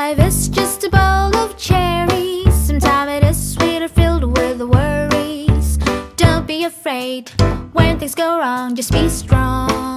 Life is just a bowl of cherries. Sometimes it is sweet or filled with worries. Don't be afraid when things go wrong, just be strong.